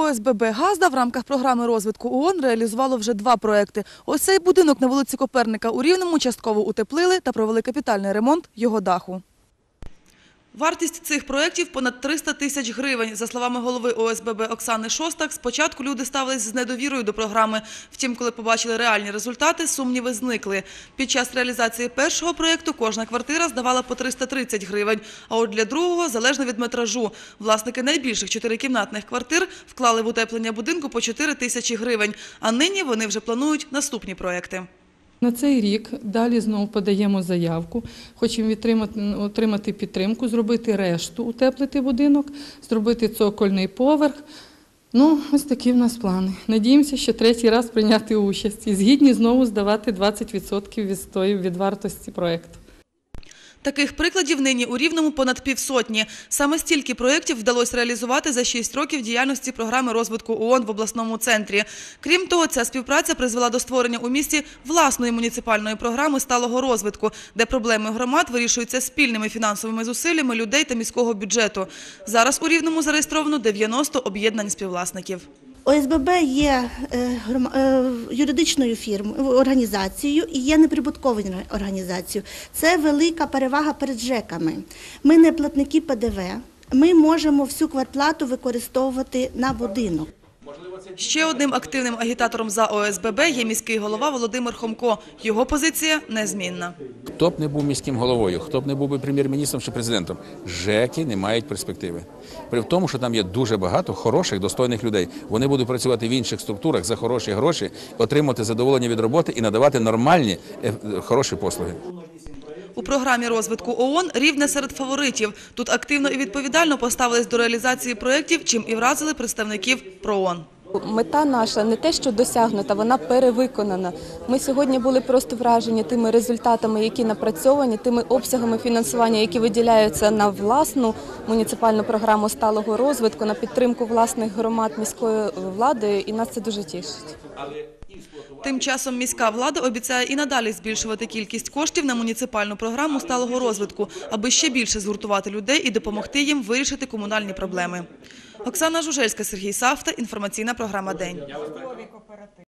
ОСББ «Газда» в рамках програми розвитку ООН реалізувало вже 2 проекти. Ось цей будинок на вулиці Коперника у Рівному частково утеплили та провели капітальний ремонт його даху. Вартість цих проєктів – понад 300 тисяч гривень. За словами голови ОСББ Оксани Шостак, спочатку люди ставились з недовірою до програми. Втім, коли побачили реальні результати, сумніви зникли. Під час реалізації першого проєкту кожна квартира здавала по 330 гривень, а от для другого – залежно від метражу. Власники найбільших 4-кімнатних квартир вклали в утеплення будинку по 4 тисячі гривень, а нині вони вже планують наступні проєкти. На цей рік далі знову подаємо заявку, хочемо отримати підтримку, зробити решту, утеплити будинок, зробити цокольний поверх. Ось такі в нас плани. Надіємося, що третій раз прийняти участь і згідні знову здавати 20% від вартості проєкту. Таких прикладів нині у Рівному понад півсотні. Саме стільки проєктів вдалося реалізувати за 6 років діяльності програми розвитку ООН в обласному центрі. Крім того, ця співпраця призвела до створення у місті власної муніципальної програми сталого розвитку, де проблеми громад вирішуються спільними фінансовими зусиллями людей та міського бюджету. Зараз у Рівному зареєстровано 90 об'єднань співвласників. ОСББ є юридичною організацією і є неприбутковою організацією. Це велика перевага перед ЖЕКами. Ми не платники ПДВ, ми можемо всю квартплату використовувати на будинок. Ще одним активним агітатором за ОСББ є міський голова Володимир Хомко. Його позиція незмінна. Хто б не був міським головою, хто б не був прем'єр-міністром чи президентом, ЖЕКи не мають перспективи. При тому, що там є дуже багато хороших, достойних людей. Вони будуть працювати в інших структурах за хороші гроші, отримати задоволення від роботи і надавати нормальні, хороші послуги. У програмі розвитку ООН Рівне серед фаворитів. Тут активно і відповідально поставились до реалізації проєктів, чим і вразили представників ПРООН. Мета наша не те, що досягнута, вона перевиконана. Ми сьогодні були просто вражені тими результатами, які напрацьовані, тими обсягами фінансування, які виділяються на власну муніципальну програму сталого розвитку, на підтримку власних громад міською владою, і нас це дуже тішить. Тим часом міська влада обіцяє і надалі збільшувати кількість коштів на муніципальну програму сталого розвитку, аби ще більше згуртувати людей і допомогти їм вирішити комунальні проблеми. Оксана Жужельська, Сергій Савта. Інформаційна програма «День».